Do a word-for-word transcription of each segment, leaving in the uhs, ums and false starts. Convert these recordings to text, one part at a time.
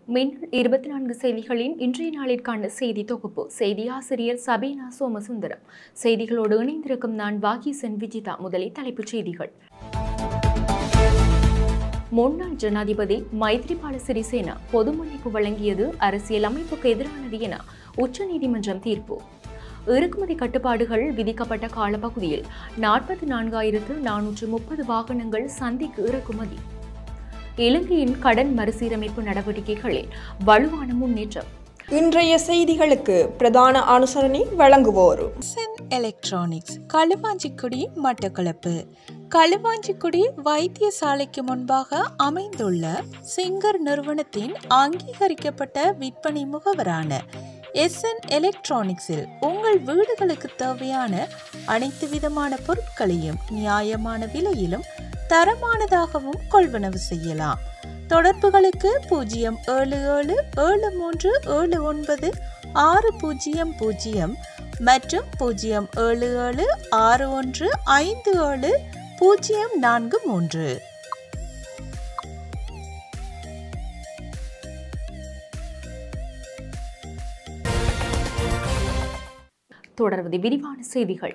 மின்னல் இருபத்தி நான்கு செய்திகளின் இன்றைய நாளிற்கான செய்தி தொகுப்பு. செய்தி ஆசிரியர் சபீனா சோமசுந்தரம். செய்திகளோடு இணைந்திருக்கும் நான் வாகிசன் விஜிதா. முதலில் தலைப்புச் செய்திகள். முன்னாள் ஜனாதிபதி மைத்ரிபால சிறிசேனா பொது மன்னிப்பு வழங்கியது அரசியல் அமைப்புக்கு எதிரானது என உச்சநீதிமன்றம் தீர்ப்பு. இறக்குமதி கட்டுப்பாடுகள் விதிக்கப்பட்ட காலப்பகுதியில் நாற்பத்தி நான்காயிரத்து நானூற்று முப்பது வாகனங்கள் சந்தைக்கு இறக்குமதி. இலங்கையின் கடன் மறுசீரமைப்பு நடவடிக்கைகளில் வலுவான முன்னேற்றம். இன்றைய செய்திகளுக்கு பிரதான அனுசரணை வழங்குவோர் எஸ்என் எலக்ட்ரானிக்ஸ், களுவாஞ்சிக்குடி, மட்டக்களப்பு. களுவாஞ்சிக்குடி வைத்தியசாலைக்கு முன்பாக அமைந்துள்ள சிங்கர் நிறுவனத்தின் அங்கீகரிக்கப்பட்ட விற்பனை முகவரான எஸ்என் எலக்ட்ரானிக்ஸில் உங்கள் வீடுகளுக்கு தேவையான அனைத்து விதமான பொருட்களையும் நியாயமான விலையிலும் தரமானதாகவும் கொள்வனவு செய்யலாம். தொடர்புகளுக்கு பூஜ்ஜியம் ஏழு ஏழு ஏழு மூன்று ஏழு ஒன்பது ஆறு பூஜ்ஜியம் பூஜ்ஜியம் மற்றும் பூஜ்ஜியம் ஏழு ஏழு ஆறு ஒன்று ஐந்து ஏழு பூஜ்ஜியம் நான்கு மூன்று. தொடர்வது விரிவான செய்திகள்.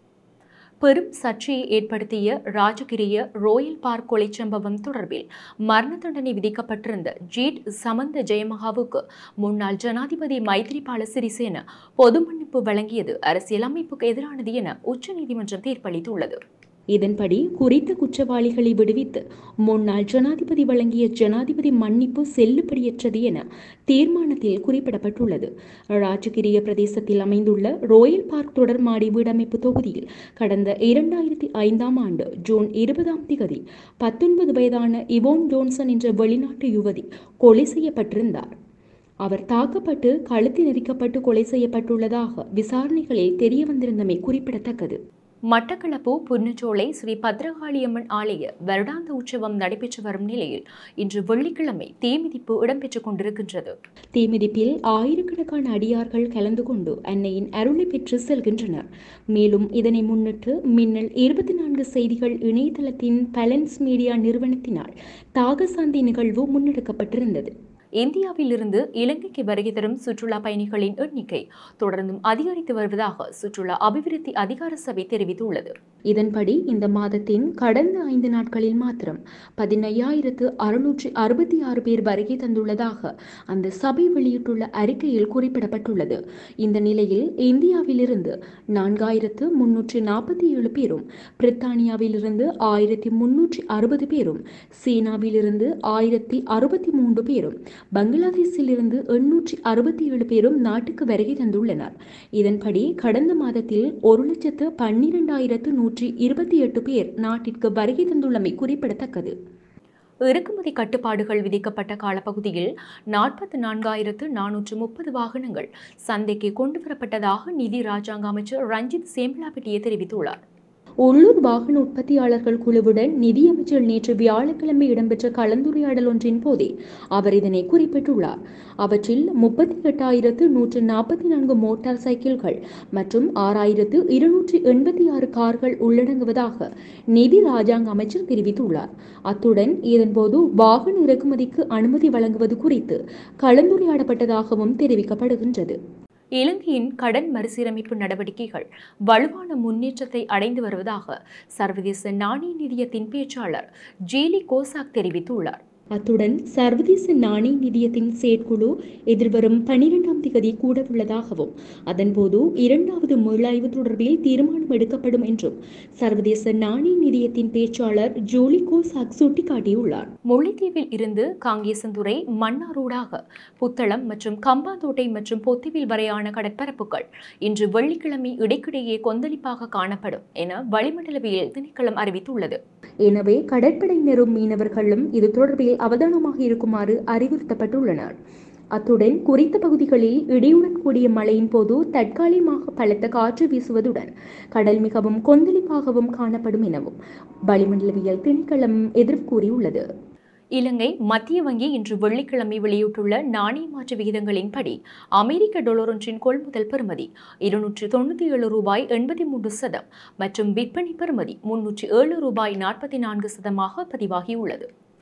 பெரும் சர்ச்சையை ஏற்படுத்திய ராஜகிரிய ரோயல் பார்க் கொலை சம்பவம் தொடர்பில் மரண தண்டனை விதிக்கப்பட்டிருந்த ஜீட் சமந்த ஜெயமகாவுக்கு முன்னாள் ஜனாதிபதி மைத்ரிபால சிறிசேனா பொது மன்னிப்பு வழங்கியது அரசியல் அமைப்புக்கு எதிரானது என உச்சநீதிமன்றம் தீர்ப்பளித்துள்ளது. இதன்படி குறித்த குற்றவாளிகளை விடுவித்து முன்னாள் ஜனாதிபதி வழங்கிய ஜனாதிபதி மன்னிப்பு செல்லுபடியற்றது என தீர்மானத்தில் குறிப்பிடப்பட்டுள்ளது. ராஜகிரிய பிரதேசத்தில் அமைந்துள்ள ரோயல் பார்க் தொடர்மாடி வீடமைப்பு தொகுதியில் கடந்த இரண்டாயிரத்தி ஐந்தாம் ஆண்டு ஜூன் இருபதாம் திகதி பத்தொன்பது வயதான இவோன் ஜோன்சன் என்ற வெளிநாட்டு யுவதி கொலை செய்யப்பட்டிருந்தார். அவர் தாக்கப்பட்டு கழுத்து நெரிக்கப்பட்டு கொலை செய்யப்பட்டுள்ளதாக விசாரணைகளில் தெரிய வந்திருந்தமை குறிப்பிடத்தக்கது. மட்டக்களப்பு புன்னச்சோலை ஸ்ரீ பத்ரகாளியம்மன் ஆலய வருடாந்த உற்சவம் நடைபெற்று வரும் நிலையில் இன்று வெள்ளிக்கிழமை தீமிதிப்பு இடம்பெற்றுக் கொண்டிருக்கின்றது. தீமிதிப்பில் ஆயிரக்கணக்கான அடியார்கள் கலந்து கொண்டு அன்னையின் அருளை பெற்று செல்கின்றனர். மேலும் இதனை முன்னிட்டு மின்னல் இருபத்தி நான்கு செய்திகள் இணையதளத்தின் பலன்ஸ் மீடியா நிறுவனத்தினால் தாகசாந்தி நிகழ்வு முன்னெடுக்கப்பட்டிருந்தது. இந்தியாவில் இருந்து இலங்கைக்கு வருகை தரும் சுற்றுலா பயணிகளின் எண்ணிக்கை தொடர்ந்தும் அதிகரித்து வருவதாக சுற்றுலா அபிவிருத்தி அதிகார சபை தெரிவித்துள்ளது. இதன்படி இந்த மாதத்தின் கடந்த ஐந்து நாட்களில் மாத்திரம் பதினையாயிரத்து அறுநூற்றி அறுபத்தி ஆறு பேர் வருகை தந்துள்ளதாக அந்த சபை வெளியிட்டுள்ள அறிக்கையில் குறிப்பிடப்பட்டுள்ளது. இந்த நிலையில் இந்தியாவில் இருந்து நான்காயிரத்து முன்னூற்றி நாற்பத்தி ஏழு பேரும், பிரித்தானியாவில் இருந்து ஆயிரத்தி முன்னூற்றி அறுபது பேரும், சீனாவில் இருந்து ஆயிரத்தி அறுபத்தி மூன்று பேரும், பங்களாதேஷில் இருந்து எண்ணூற்றி அறுபத்தி ஏழு பேரும் நாட்டுக்கு வருகை தந்துள்ளனர். இதன்படி கடந்த மாதத்தில் ஒரு லட்சத்து பன்னிரண்டாயிரத்து நூற்றி இருபத்தி எட்டு பேர் நாட்டிற்கு வருகை தந்துள்ளமை குறிப்பிடத்தக்கது. இறக்குமதி கட்டுப்பாடுகள் விதிக்கப்பட்ட காலப்பகுதியில் நாற்பத்தி நான்காயிரத்து நானூற்று முப்பது வாகனங்கள் சந்தைக்கு கொண்டுவரப்பட்டதாக நிதி ராஜாங்க அமைச்சர் ரஞ்சித் சேம்பலாபட்டியே தெரிவித்துள்ளார். உள்ளூர் வாகன உற்பத்தியாளர்கள் குழுவுடன் நிதியமைச்சர் நேற்று வியாழக்கிழமை இடம்பெற்ற கலந்துரையாடல் ஒன்றின் போதே அவர் இதனை குறிப்பிட்டுள்ளார். அவற்றில் முப்பத்தி எட்டாயிரத்து நூற்று நாற்பத்தி நான்கு மோட்டார் சைக்கிள்கள் மற்றும் ஆறாயிரத்து இருநூற்றி எண்பத்தி ஆறு கார்கள் உள்ளடங்குவதாக நிதி ராஜாங்க அமைச்சர் தெரிவித்துள்ளார். அத்துடன் இதன்போது வாகன இறக்குமதிக்கு அனுமதி வழங்குவது குறித்து கலந்துரையாடப்பட்டதாகவும் தெரிவிக்கப்படுகின்றது. இலங்கையின் கடன் மறுசீரமைப்பு நடவடிக்கைகள் வலுவான முன்னேற்றத்தை அடைந்து வருவதாக சர்வதேச நாணய நிதியத்தின் பேச்சாளர் ஜீலி கோசாக் தெரிவித்துள்ளார். அத்துடன் சர்வதேச நாணய நிதியத்தின் செயற்குழு எதிர்வரும் பனிரெண்டாம் திகதி கூட உள்ளதாகவும் அதன்போது இரண்டாவது மீளாய்வு தொடர்பில் தீர்மானம் எடுக்கப்படும் என்றும் சர்வதேச நாணய நிதியத்தின் பேச்சாளர் ஜூலி கோசாக் சுட்டிக்காட்டியுள்ளார். முல்லைத்தீவில் இருந்து காங்கேசந்துறை மன்னாரோடாக புத்தளம் மற்றும் கம்பாந்தோட்டை மற்றும் பொத்திவில் வரையான கடற்பரப்புகள் இன்று வெள்ளிக்கிழமை இடைக்கிடையே கொந்தளிப்பாக காணப்படும் என வளிமண்டலவியல் திணைக்களம் அறிவித்துள்ளது. எனவே கடற்படையினரும் மீனவர்களும் இது தொடர்பில் அவதானமாக இருக்குமாறு அறிவுறுத்தப்பட்டுள்ளனர். அத்துடன் குறித்த பகுதிகளில் இடியுடன் கூடிய மழையின் போது தற்காலிகமாக பலத்த காற்று வீசுவதுடன் கடல் மிகவும் கொந்தளிப்பாகவும் காணப்படும் எனவும் வளிமண்டலவியல் திணைக்களம் எதிர்ப்பு கூறியுள்ளது. இலங்கை மத்திய வங்கி இன்று வெள்ளிக்கிழமை வெளியிட்டுள்ள நாணய மாற்று விகிதங்களின்படி அமெரிக்க டாலர் ஒன்றின் கொள்முதல் பெறுமதி இருநூற்று தொண்ணூற்றி ஏழு ரூபாய் எண்பத்தி மூன்று சதம் மற்றும் விற்பனை பெறுமதி முன்னூற்றி ஏழு ரூபாய் நாற்பத்தி நான்கு சதமாக பதிவாகியுள்ளது.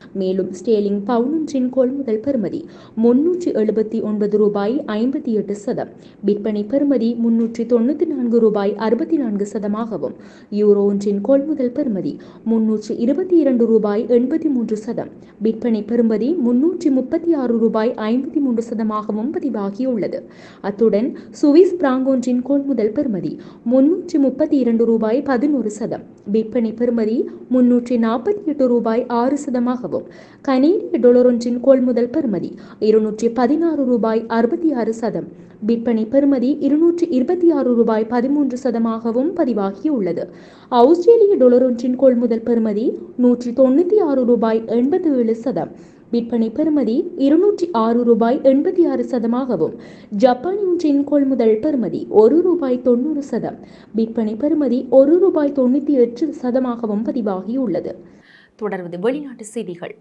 மேலும் ஸ்டேலிங் பவுனொன்றின் கொள்முதல் பெறுமதி முன்னூற்றி எழுபத்தி ஒன்பது ரூபாய் ஐம்பத்தி எட்டு சதம், விற்பனை பெறுமதி முன்னூற்றி தொண்ணூற்றி நான்கு ரூபாய் அறுபத்தி நான்கு சதமாகவும், யூரோ ஒன்றின் கொள்முதல் பெறுமதி முன்னூற்றி இருபத்தி இரண்டு ரூபாய் எண்பத்தி மூன்று சதம், விற்பனை பெறுமதி முன்னூற்றி முப்பத்தி ஆறு ரூபாய் ஐம்பத்தி மூன்று சதமாகவும் பதிவாகியுள்ளது. அத்துடன் சுவிஸ் பிராங்க் ஒன்றின் கொள்முதல் பெறுமதி முன்னூற்றி முப்பத்தி இரண்டு ரூபாய் பதினோரு சதம், விற்பனை பெறுமதி முன்னூற்றி நாற்பத்தி எட்டு ரூபாய் ஆறு சதமாகவும், கனேடிய டாலர் ஒன்றின் கொள்முதல் பெறுமதி இருநூற்றி பதினாறு ரூபாய் அறுபத்தி ஆறு சதம், விற்பனை பெறுமதி இருநூற்றி இருபத்தி ஆறு ரூபாய் பதிமூன்று சதமாகவும் பதிவாகியுள்ளது. ஆஸ்திரேலிய டாலர் ஒன்றின் கொள்முதல் பெறுமதி நூற்றி தொண்ணூற்றி ஆறு ரூபாய் எண்பத்தி ஏழு சதம், விற்பனை பெறுமதி இருநூற்றி ஆறு ரூபாய் எண்பத்தி ஆறு சதமாகவும், ஜப்பான் ஒன்றின் கொள்முதல் பெறுமதி ஒரு ரூபாய் தொண்ணூறு சதம், விற்பனை பெறுமதி ஒரு ரூபாய் தொண்ணூற்றி எட்டு சதமாகவும் பதிவாகியுள்ளது. தொடர்வது வெளிநாட்டு செய்திகள்.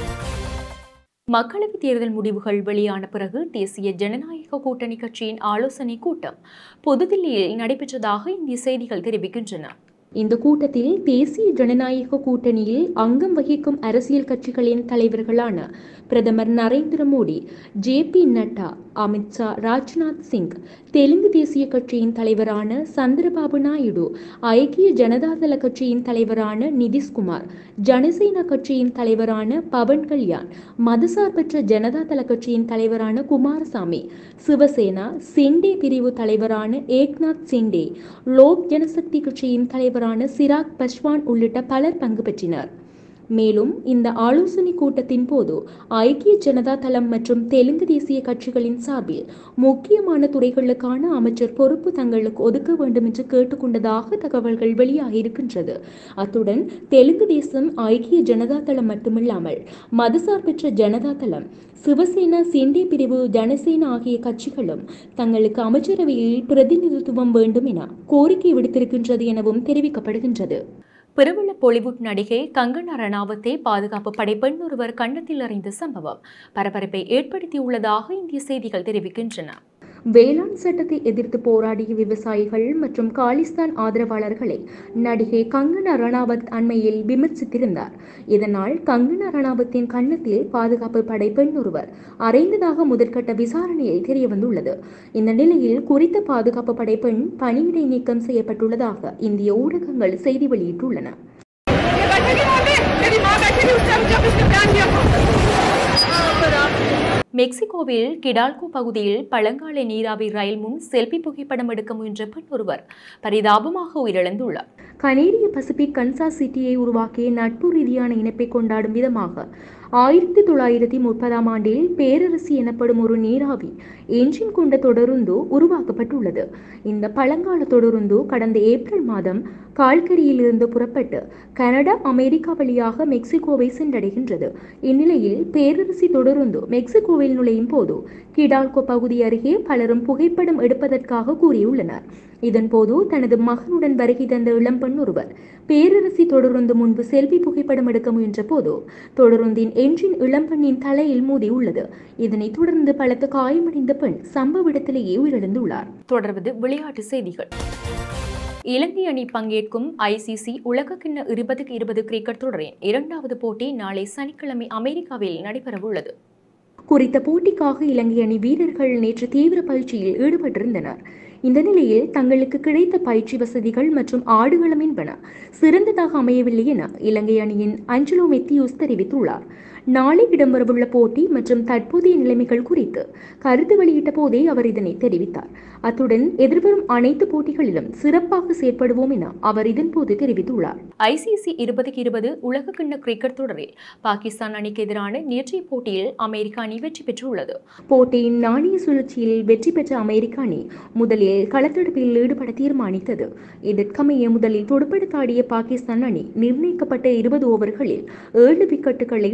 மக்களவைத் தேர்தல் முடிவுகள் வெளியான பிறகு தேசிய ஜனநாயக கூட்டணி கட்சியின் ஆலோசனை கூட்டம் புதுதில்லியில் நடைபெற்றதாக இந்திய செய்திகள் தெரிவிக்கின்றன. இந்த கூட்டத்தில் தேசிய ஜனநாயக கூட்டணியில் அங்கம் வகிக்கும் அரசியல் கட்சிகளின் தலைவர்களான பிரதமர் நரேந்திர மோடி, ஜே பி நட்டா, அமித்ஷா, ராஜ்நாத் சிங், தெலுங்கு தேசிய கட்சியின் தலைவரான சந்திரபாபு நாயுடு, ஐக்கிய ஜனதாதள கட்சியின் தலைவரான நிதிஷ்குமார், ஜனசேனா கட்சியின் தலைவரான பவன் கல்யாண், மதசார்பற்ற ஜனதாதள கட்சியின் தலைவரான குமாரசாமி, சிவசேனா சிண்டே பிரிவு தலைவரான ஏக்நாத் சிண்டே, லோக் ஜனசக்தி கட்சியின் தலைவரான சிராக் பஸ்வான் உள்ளிட்ட பலர் பங்கு பெற்றனர். மேலும் இந்த ஆலோசனை கூட்டத்தின் போது ஐக்கிய ஜனதா தளம் மற்றும் தெலுங்கு தேசிய கட்சிகளின் சார்பில் முக்கியமான துறைகளுக்கான அமைச்சர் பொறுப்பு தங்களுக்கு ஒதுக்க வேண்டும் என்று கேட்டுக்கொண்டதாக தகவல்கள் வெளியாகியிருக்கின்றது. அத்துடன் தெலுங்கு தேசம், ஐக்கிய ஜனதா தளம் மட்டுமில்லாமல் மதசார்பற்ற ஜனதா தளம், சிவசேனா, சிண்டே பிரிவு, ஜனசேனா ஆகிய கட்சிகளும் தங்களுக்கு அமைச்சரவையில் பிரதிநிதித்துவம் வேண்டும் என கோரிக்கை விடுத்திருக்கின்றது எனவும் தெரிவிக்கப்படுகின்றது. பிரபல பாலிவுட் நடிகை கங்கனா ரணாவத்தை பாதுகாப்பு படை பெண் ஒருவர் கன்னத்தில் அறிந்த சம்பவம் பரபரப்பை ஏற்படுத்தியுள்ளதாக இந்திய செய்திகள் தெரிவிக்கின்றன. வேளாண் சட்டத்தை எதிர்த்து போராடிய விவசாயிகள் மற்றும் காலிஸ்தான் ஆதரவாளர்களை நடிகை கங்கனா ரணாவத் அண்மையில் விமர்சித்திருந்தார். இதனால் கங்கனா ரணாவத்தின் கன்னத்தில் பாதுகாப்பு படை பெண் ஒருவர் அறைந்ததாக முதற்கட்ட விசாரணையில் தெரியவந்துள்ளது. இந்த நிலையில் குறித்த பாதுகாப்பு படை பெண் பணியிடை நீக்கம் செய்யப்பட்டுள்ளதாக இந்திய ஊடகங்கள் செய்தி வெளியிட்டுள்ளன. மெக்சிகோவில் கிடால்கோ பகுதியில் பழங்கால நீராவி ரயில் முன் செல்பி புகைப்படம் எடுக்க முயன்ற பெண் ஒருவர் பரிதாபமாக உயிரிழந்துள்ளார். கனேடிய பசிபிக் கன்சாஸ் சிட்டியை உருவாக்கிய நட்பு ரீதியான இணைப்பை கொண்டாடும் விதமாக ஆயிரத்தி தொள்ளாயிரத்தி முப்பதாம் ஆண்டில் பேரரசி எனப்படும் ஒரு நீராவி என்ஜின் கொண்ட தொடருந்து உருவாக்கப்பட்டுள்ளது. இந்த பழங்கால தொடருந்து கடந்த ஏப்ரல் மாதம் கால்கரியில் இருந்து புறப்பட்டு கனடா, அமெரிக்கா வழியாக மெக்சிகோவை சென்றடைகின்றது. இந்நிலையில் பேரரசி தொடருந்து மெக்சிகோவில் நுழையும் போது கிடால்கோ பகுதி அருகே பலரும் புகைப்படம் எடுப்பதற்காக கூறியுள்ளனர். இதன்போது தனது மகனுடன் வருகை தந்த இளம்பெண் ஒருவர் பேரரசி தொடருந்து முன்பு செல்வி புகைப்படம் எடுக்க முயன்ற போது தொடருந்தின் என்ஜின் இளம்பெண்ணின் தலையில் மோதி உள்ளது. இதனைத் தொடர்ந்து பலத்த காயமடைந்த பெண் சம்பவ இடத்திலேயே உயிரிழந்துள்ளார். தொடர்வது விளையாட்டு செய்திகள். இலங்கை அணி பங்கேற்கும் ஐசிசி உலகக்கிண்ண இருபதுக்கு இருபது கிரிக்கெட் தொடரின் இரண்டாவது போட்டி நாளை சனிக்கிழமை அமெரிக்காவில் நடைபெறவுள்ளது. குறித்த போட்டிக்காக இலங்கை அணி வீரர்கள் நேற்று தீவிர பயிற்சியில் ஈடுபட்டிருந்தனர். இந்த நிலையில் தங்களுக்கு கிடைத்த பயிற்சி வசதிகள் மற்றும் ஆடுகளம் என்பன சிறந்ததாக அமையவில்லை என இலங்கை அணியின் அஞ்சலோ மெத்தியூஸ் தெரிவித்துள்ளார். நாளை இடம்பெறவுள்ள போட்டி மற்றும் தற்போதைய நிலைமைகள் குறித்து கருத்து வெளியிட்ட போதே அவர் இதனை தெரிவித்தார். அத்துடன் எதிர்வரும் அனைத்து போட்டிகளிலும் சிறப்பாக செயற்படுவோம் என அவர் இதன்போது தெரிவித்துள்ளார். ஐசிசி இருபதுக்கு இருபது உலகக்கிண்ண கிரிக்கெட் தொடரில் பாகிஸ்தான் அணிக்கு எதிரான நேற்றைய போட்டியில் அமெரிக்க அணி வெற்றி பெற்றுள்ளது. போட்டியின் நாணய சுழற்சியில் வெற்றி பெற்ற அமெரிக்க அணி முதலில் களத்தடுப்பில் ஈடுபட தீர்மானித்தது. இதற்கமைய முதலில் துடுப்படுத்தாடிய பாகிஸ்தான் அணி நிர்ணயிக்கப்பட்ட இருபது ஓவர்களில் ஏழு விக்கெட்டுகளை இழந்து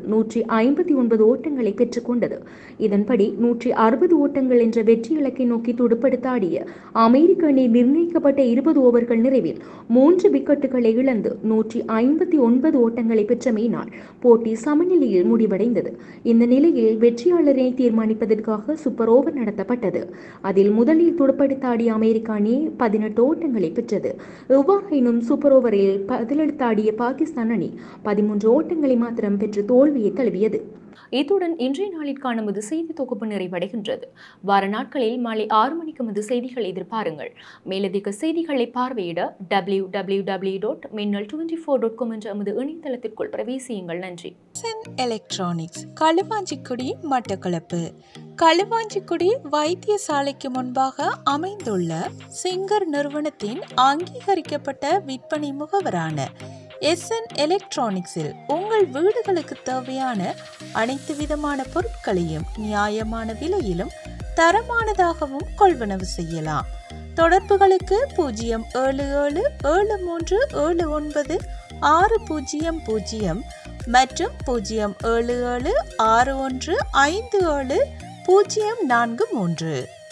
நூற்றி ஐம்பத்தி ஒன்பது ஓட்டங்களை பெற்றுக்கொண்டது. இதன்படி நூற்றி அறுபது ஓட்டங்கள் என்ற வெற்றி இலக்கை நோக்கி துடுப்படுத்த ஆடிய அமெரிக்க அணி நிர்ணயிக்கப்பட்ட இருபது ஓவர்கள் நிறைவில் மூன்று விக்கெட்டுகளை இழந்து நூற்றி ஐம்பத்தி ஒன்பது ஓட்டங்களை பெற்றமையினால் போட்டி சமநிலையில் முடிவடைந்தது. இந்த நிலையில் வெற்றியாளரை தீர்மானிப்பதற்காக சூப்பர் ஓவர் நடத்தப்பட்டது. அதில் முதலில் துடுப்படுத்த ஆடிய அமெரிக்க அணி பதினெட்டு ஓட்டங்களை பெற்றது. எவ்வாறாயினும் சூப்பர் ஓவரில் பதிலளித்து ஆடிய பாகிஸ்தான் அணி பதிமூன்று ஓட்டங்களை மாத்திரம் பெற்று தோல்வியை தழுவியது. இத்துடன் இன்றைய நாளிற்கான நமது செய்தி தொகுப்பு நிறைவடைகின்றது. வார நாட்களில் மாலை ஆறு மணிக்கு நமது செய்திகளை எதிர்பாருங்கள். மேலதிக செய்திகளை பார்வையிட W W W dot Minnal twenty four dot com என்ற நமது இணையதளத்திற்குள் பிரவேசியுங்கள். நன்றி. SN electronics Kaluvanchikudy Mattakkalappu. களுவாஞ்சிக்குடி வைத்தியசாலைக்கு முன்பாக அமைந்துள்ள சிங்கர் நிறுவனத்தின் அங்கீகரிக்கப்பட்ட விற்பனை முகவரான எஸ்என் எலக்ட்ரானிக்ஸில் உங்கள் வீடுகளுக்கு தேவையான அனைத்து விதமான பொருட்களையும் நியாயமான விலையிலும் தரமானதாகவும் கொள்வனவு செய்யலாம். தொடர்புகளுக்கு பூஜ்ஜியம் ஏழு ஏழு ஏழு மூன்று ஏழு ஒன்பது ஆறு பூஜ்ஜியம் பூஜ்ஜியம் மற்றும் பூஜ்ஜியம் ஏழு ஏழு ஆறு ஒன்று ஐந்து ஏழு பூஜ்ஜியம் நான்கு மூன்று.